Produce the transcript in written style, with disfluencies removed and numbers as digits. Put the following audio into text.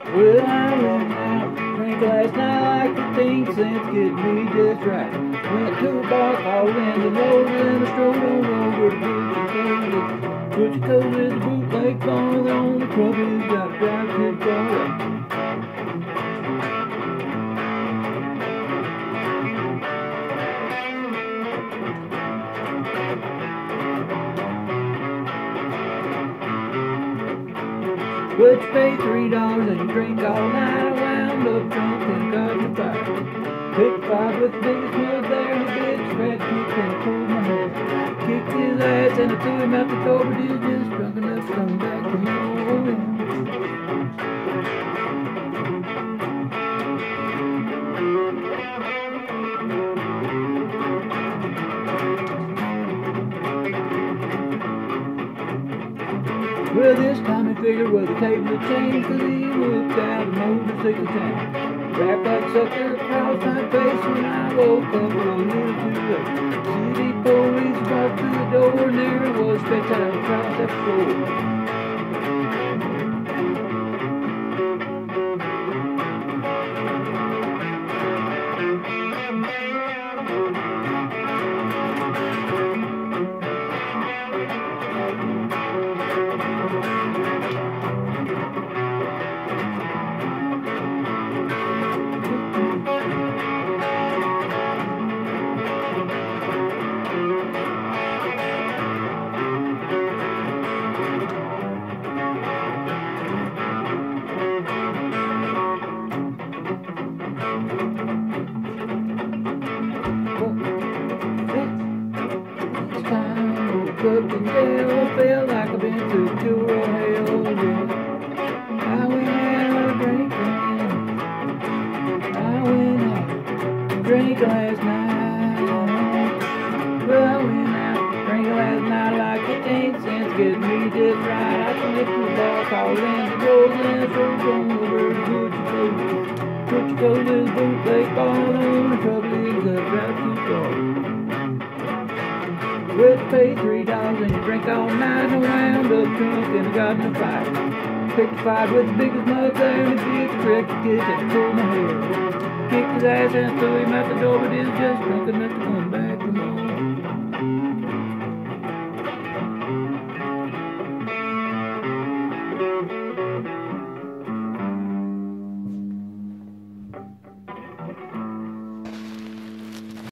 Well, I went out, drank last night like 15 cents, get me just right. Went to a bar, called in the road, and I strolled on over to Butcher Co's is a bootleg bar, the only trouble is gotta drive too far. But you pay $3 and you drink all night. I wound up drunk and got in a fight. Picked a fight with the biggest mug there, and the bitch fat kicked and pulled my hair. Kicked his ass and I threw him out the door, but he was just drunk enough to come back to me. Well, this time he figured, well, the table had changed, cause he whipped out a motorcycle chain. Wrapped that sucker across my face when I woke up a little too late. City police brought to the door, and there it was, stretched out across that floor. Up and down, felt like I've been through pure hell again. I went out drinking. I went out drinking last night. Well, I went out drinking last night like 15 cents, get me just right. I went to the bar, called in the road, and I drove on over to Butcher Co's is bootleg bar, on the trouble is the drive too far. Well, you pay $3 and you drink all night and wound up drunk and I got in a fight. Picked a fight with the biggest mug there and the bitch tricked the kid and pulled my hair. Kicked his ass and threw him out the door, but he was just drunk enough to come back.